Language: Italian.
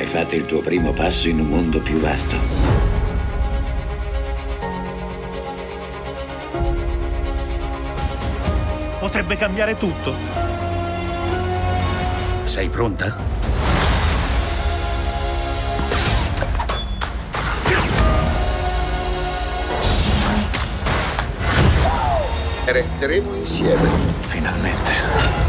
Hai fatto il tuo primo passo in un mondo più vasto. Potrebbe cambiare tutto. Sei pronta? Resteremo insieme. Finalmente.